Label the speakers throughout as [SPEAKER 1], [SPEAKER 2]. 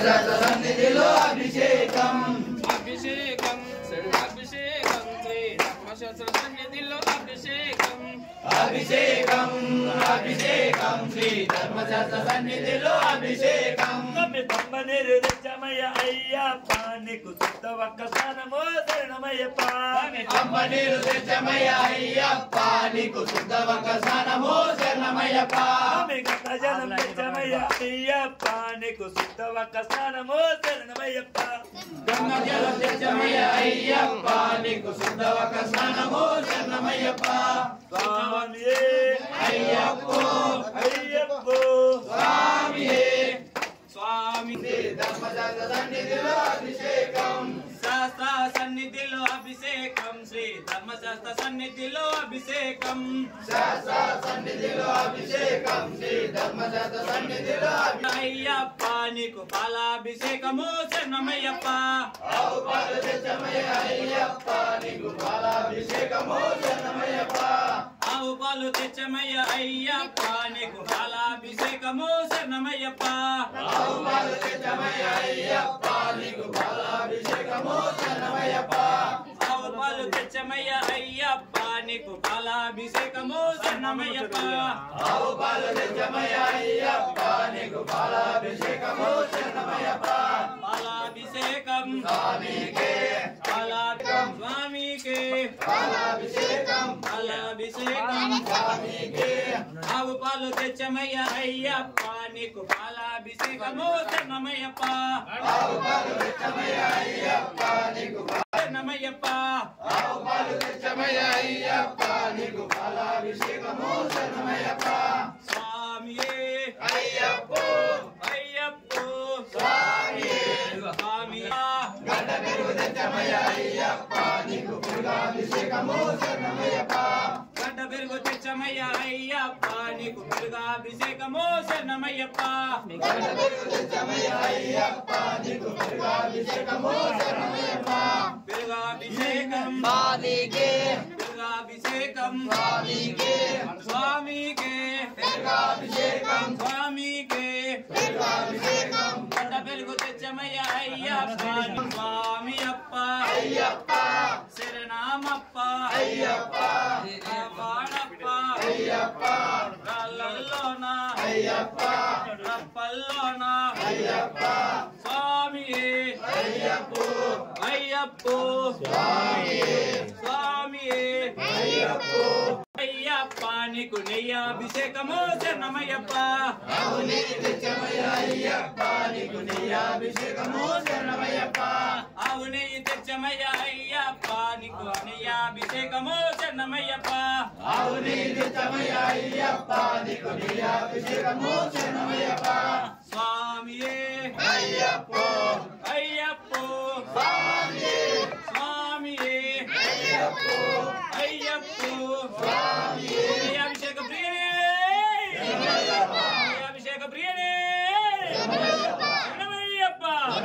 [SPEAKER 1] ధర్మశాస్త్ర సన్నిధిలో అభిషేకం
[SPEAKER 2] అభిషేకం అభిషేకం శ్రీ ధర్మశాస్త్ర సన్నిధిలో అభిషేకం
[SPEAKER 1] అభిషేకం అభిషేకం శ్రీ ధర్మశాస్త్ర సన్నిధిలో అభిషేకం
[SPEAKER 3] తమ్మనీరు తెచ్చమయ్య అయ్యప్ప నీకు శుద్ధ ఒక్క స్నానమో శరణమయ్యప్ప
[SPEAKER 1] అమ్మనీరు తెచ్చమయ్య అయ్యప్ప నీకు శుద్ధ ఒక్క స్నానమో శరణమయ్యప్ప
[SPEAKER 3] జనం తెచ్చమయ్య అయ్యప్ప నీకు శుద్ధ ఒక్క స్నానమో శరణమయ్యప్ప
[SPEAKER 1] గంగజలం తెచ్చమయ్య అయ్యప్ప నీకు శుద్ధ ఒక్క స్నానమో శరణమయ్యప్ప
[SPEAKER 3] స్వామియే
[SPEAKER 1] అయ్యప్పో
[SPEAKER 3] అయ్యప్పో
[SPEAKER 1] స్వామియే
[SPEAKER 2] స్వామి
[SPEAKER 1] ధర్మశాస్త్ర సన్నిధిలో అభిషేకం
[SPEAKER 2] శాస్త్ర సన్నిధిలో అభిషేకం శ్రీ ధర్మశాస్త్ర సన్నిధిలో అభిషేకం
[SPEAKER 1] శాస్త్ర సన్నిధిలో అభిషేకం శ్రీ ధర్మశాస్త్ర సన్నిధిలో
[SPEAKER 2] అయ్యప్ప నీకు పాలాభిషేకము శరణమయ్యప్ప
[SPEAKER 1] ఆవు పాలు తెచ్చమయ్య అయ్యప్ప నీకు పాలాభిషేకము శరణమయ్యప్ప
[SPEAKER 2] ఆవు పాలు తెచ్చమయ్య అయ్యప్ప నీకు పాలాభిషేకము శరణమయ్యప్ప
[SPEAKER 1] ఆవు పాలు తెచ్చమయ్య అయ్యప్ప నీకు పాలాభిషేకము శరణమయ్యప్ప
[SPEAKER 2] ఆవు పాలు తెచ్చమయ్య అయ్యప్ప నీకు పాలాభిషేకము శరణమయ్యప్ప
[SPEAKER 1] ఆవు పాలు తెచ్చమయ్య అయ్యప్ప నీకు పాలాభిషేకము శరణమయ్యప్ప
[SPEAKER 2] పాలాభిషేకం
[SPEAKER 1] స్వామికే
[SPEAKER 2] స్వామికే
[SPEAKER 1] పాలాభిషేకం
[SPEAKER 2] పాలాభిషేకం
[SPEAKER 1] స్వామికే
[SPEAKER 2] ఆవు పాలు తెచ్చమయ్య అయ్యప్ప నీకు పాలాభిషేకము శరణమయ్యప్ప
[SPEAKER 1] ఆవు పాలు తెచ్చమయ్య అయ్యప్ప నీకు
[SPEAKER 2] శరణమయ్యప్ప
[SPEAKER 1] ఆవు పాలు తెచ్చమయ్య అయ్యప్ప నీకు పాలాభిషేకము శరణమయ్యప్ప
[SPEAKER 2] స్వామియే
[SPEAKER 1] అయ్యప్పో
[SPEAKER 2] అయ్యప్పో
[SPEAKER 1] స్వామియే
[SPEAKER 2] స్వామి
[SPEAKER 1] గడ్డ పెరుగు తెచ్చమయ్య అయ్యప్ప నీకు పురుగాభిషేకము శరణమయ్యప్ప
[SPEAKER 2] గడ్డ పెరుగు తెచ్చమయ్య అయ్యప్ప నీకు పెరుగాభిషేకము శరణమయ్యప్ప
[SPEAKER 1] గడ్డ పెరుగు తెచ్చమయ్య అయ్యప్ప నీకు పురుగాభిషేకము శరణమయ్యప్ప
[SPEAKER 2] పెరుగాభిషేకం
[SPEAKER 1] స్వామికే
[SPEAKER 2] పెరుగాభిషేకం
[SPEAKER 1] స్వామికే
[SPEAKER 2] స్వామికే
[SPEAKER 1] పురుగాభిషేకం
[SPEAKER 2] స్వామికే
[SPEAKER 1] పురుగాభిషేకం
[SPEAKER 2] గడ్డ పెరుగు తెచ్చమయ్య అయ్యప్ప స్వామి అప్ప
[SPEAKER 1] అయ్యప్ప
[SPEAKER 2] శరణమప్ప
[SPEAKER 1] అయ్యప్ప
[SPEAKER 2] పాడప్ప
[SPEAKER 1] అయ్యప్ప
[SPEAKER 2] రాళ్ళల్లోన
[SPEAKER 1] అయ్యప్ప
[SPEAKER 2] రప్పల్లోన
[SPEAKER 1] అయ్యప్ప
[SPEAKER 2] స్వామియే
[SPEAKER 1] అయ్యప్పో
[SPEAKER 2] అయ్యప్పో
[SPEAKER 1] స్వామియే
[SPEAKER 2] స్వామియే
[SPEAKER 1] అయ్యప్పో
[SPEAKER 2] అయ్యప్ప నీకు నెయ్యాభిషేకము శరణమయ్యప్ప
[SPEAKER 1] అవుని తెచ్చమయ్య అయ్యప్ప నీకు నెయ్యాభిషేకము శరణమయ్యప్ప
[SPEAKER 2] ఆవు నెయ్యి తెచ్చమయ్య అయ్యప్ప నీకు నెయ్యాభిషేకము శరణమయ్యప్ప
[SPEAKER 1] అవుని తెచ్చమయ్య అయ్యప్ప నీకు నెయ్యాభిషేకము శరణమయ్యప్ప
[SPEAKER 2] స్వామియే
[SPEAKER 1] అయ్యప్పో
[SPEAKER 2] అయ్యప్పో
[SPEAKER 1] స్వామియే
[SPEAKER 2] స్వామియే
[SPEAKER 1] అయ్యప్పో
[SPEAKER 2] అయ్యప్పో
[SPEAKER 1] స్వామియే
[SPEAKER 2] నెయ్యాభిషేక ప్రియనే నెయ్యాభిషేక ప్రియనే శరణమయ్యప్ప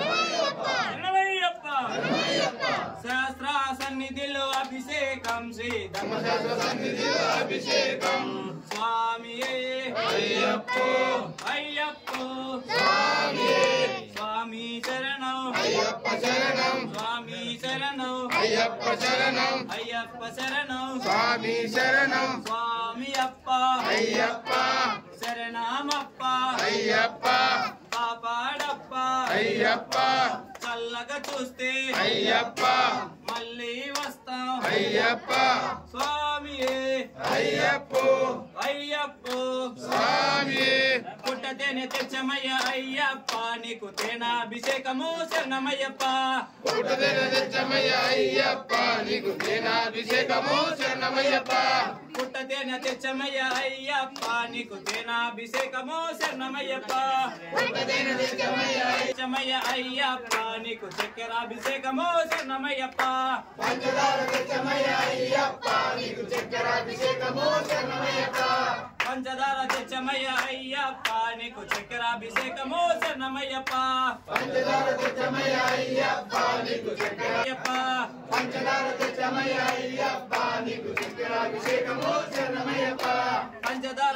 [SPEAKER 2] శరణమయ్యప్ప శాస్త్ర సన్నిధిలో అభిషేకం శ్రీ
[SPEAKER 1] ధర్మశాస్త్ర సన్నిధిలో అభిషేకం
[SPEAKER 2] స్వామియే
[SPEAKER 1] అయ్యప్పో
[SPEAKER 2] అయ్యప్పో
[SPEAKER 1] స్వామియే
[SPEAKER 2] స్వామి శరణం
[SPEAKER 1] అయ్యప్ప శరణం
[SPEAKER 2] స్వామి శరణం
[SPEAKER 1] అయ్యప్ప శరణం
[SPEAKER 2] అయ్యప్ప శరణం
[SPEAKER 1] స్వామి శరణం
[SPEAKER 2] స్వామి అప్ప
[SPEAKER 1] అయ్యప్ప
[SPEAKER 2] శరణమప్ప
[SPEAKER 1] అయ్యప్ప
[SPEAKER 2] కాపాడప్ప
[SPEAKER 1] అయ్యప్ప
[SPEAKER 2] చల్లగా చూస్తే
[SPEAKER 1] అయ్యప్ప
[SPEAKER 2] మళ్ళీ వస్తాం
[SPEAKER 1] అయ్యప్ప
[SPEAKER 2] స్వామియే
[SPEAKER 1] అయ్యప్పో
[SPEAKER 2] అయ్యప్పో
[SPEAKER 1] స్వామియే
[SPEAKER 2] పుట్టతేనె తెచ్చమయ్య అయ్యప్ప నీకు తేనాభిషేకము శరణమయ్యప్ప
[SPEAKER 1] పుట్టదెన తెచ్చమయ్య అయ్యప్ప నీకు తేనాభిషేకము శరణమయ్యప్ప
[SPEAKER 2] పుట్టతేనె తెచ్చమయ్య అయ్యప్ప నీకు తేనాభిషేకము శరణమయ్యప్ప
[SPEAKER 1] పుట్టదెన తెచ్చమయ్య
[SPEAKER 2] తెచ్చమయ్య అయ్యప్ప నీకు చక్కెరాభిషేకము శరణమయ్యప్ప
[SPEAKER 1] పంచదార తెచ్చమయ్య అయ్యప్ప నీకు చక్కెరాభిషేకము శరణమయ్యప్ప
[SPEAKER 2] పంచదార తెచ్చమయ్య అయ్యప్ప నీకు చక్కెరాభిషేకము శరణమయ్యప్ప
[SPEAKER 1] పంచదార తెచ్చమయ్య అయ్యప్ప నీకు చక్కెర
[SPEAKER 2] అయ్యప్ప
[SPEAKER 1] పంచదార తెచ్చమయ్య అయ్యప్ప నీకు చక్కెరాభిషేకము శరణమయ్యప్ప
[SPEAKER 2] పంచదార తెచ్చ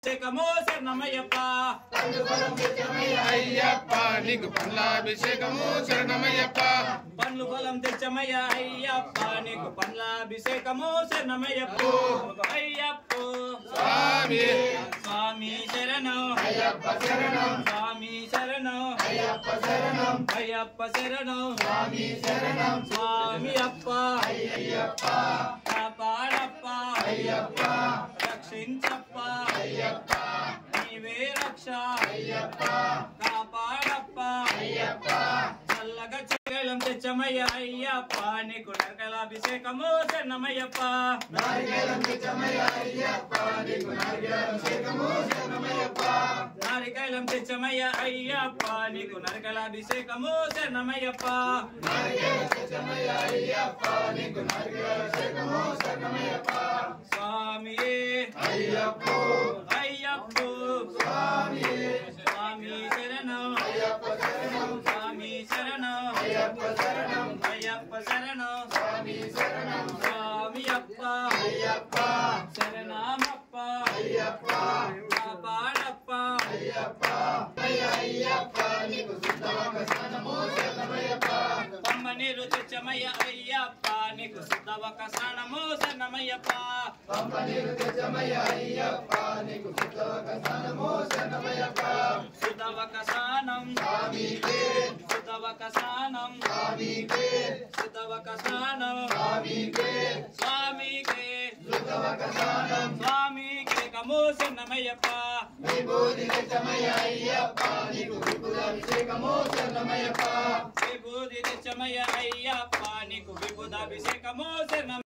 [SPEAKER 2] అభిషేకము శరణమయ్యప్ప
[SPEAKER 1] పండుగలం తెచ్చమయ్య అయ్యప్ప నీకు పండ్లాభిషేకము శరణమయ్యప్ప
[SPEAKER 2] పండ్లు ఫలం తెచ్చమయ్య అయ్యప్ప నీకు పండ్లాభిషేకము శరణమయ్యప్ప అయ్యప్ప
[SPEAKER 1] స్వామి
[SPEAKER 2] స్వామి శరణం
[SPEAKER 1] అయ్యప్ప శరణం
[SPEAKER 2] స్వామి శరణం
[SPEAKER 1] అయ్యప్ప శరణం
[SPEAKER 2] అయ్యప్ప శరణం
[SPEAKER 1] స్వామి శరణం
[SPEAKER 2] స్వామి అప్ప
[SPEAKER 1] అయ్యప్ప
[SPEAKER 2] కాపాడప్ప
[SPEAKER 1] అయ్యప్ప
[SPEAKER 2] రక్షించప్ప
[SPEAKER 1] అయ్యప్ప
[SPEAKER 2] నీవే రక్ష
[SPEAKER 1] అయ్యప్ప
[SPEAKER 2] కాపాడప్ప
[SPEAKER 1] అయ్యప్ప
[SPEAKER 2] చల్లగా చెగలం తెచ్చమయ్య అయ్యప్ప నీకు నరకలాభిషేకము శరణమయ్యప్ప
[SPEAKER 1] నారికేలం తెచ్చమయ్య అయ్యప్ప నీకు నారికేలాభిషేకము శరణమయ్యప్ప
[SPEAKER 2] నారికైలం తెచ్చమయ్య అయ్యప్ప నీకు నరకలాభిషేకము శరణమయ్యప్ప
[SPEAKER 1] నారికేలం తెచ్చమయ్య అయ్యప్ప నీకు నారికేలాభిషేకము శరణమయ్యప్ప
[SPEAKER 2] స్వామియే
[SPEAKER 1] అయ్యప్ప
[SPEAKER 2] అయ్యప్ప
[SPEAKER 1] స్వామి
[SPEAKER 2] స్వామి శరణం
[SPEAKER 1] అయ్యప్ప శరణం
[SPEAKER 2] స్వామి శరణం
[SPEAKER 1] అయ్యప్ప శరణం
[SPEAKER 2] అయ్యప్ప శరణం
[SPEAKER 1] స్వామి శరణం
[SPEAKER 2] స్వామి అప్ప
[SPEAKER 1] అయ్యప్ప
[SPEAKER 2] శరణమప్ప
[SPEAKER 1] అయ్యప్ప
[SPEAKER 2] కాపాడప్ప
[SPEAKER 1] అయ్యప్ప అయ్యప్ప నీకు శుద్ధవంగ స్నానము శరణమయ్యప్ప
[SPEAKER 2] పంబ నీరు తెచ్చమయ్య అయ్యప్ప నీకు శుద్ధవక స్నానము శరణమయ్యప్ప
[SPEAKER 1] పంప నీరు తెచ్చమయ్య అయ్యప్ప నీకు శుద్ధవంగ స్నానము శరణమయ్యప్ప
[SPEAKER 2] శుద్ధవక స్నానం
[SPEAKER 1] స్వామికే
[SPEAKER 2] శుద్ధవక స్నానం
[SPEAKER 1] స్వామికే
[SPEAKER 2] శుద్ధవక స్నానం
[SPEAKER 1] స్వామికే
[SPEAKER 2] స్వామికే
[SPEAKER 1] శుద్ధవంగ స్నానం
[SPEAKER 2] స్వామికే కమో శరణమయ్యప్ప
[SPEAKER 1] విభూతి తెచ్చమయ్య అయ్యప్ప నీకు విభూతాభిషేకము శరణమయ్యప్ప
[SPEAKER 2] విభూతి తెచ్చమయ్య అయ్యప్ప నీకు విభూతాభిషేకము శరణం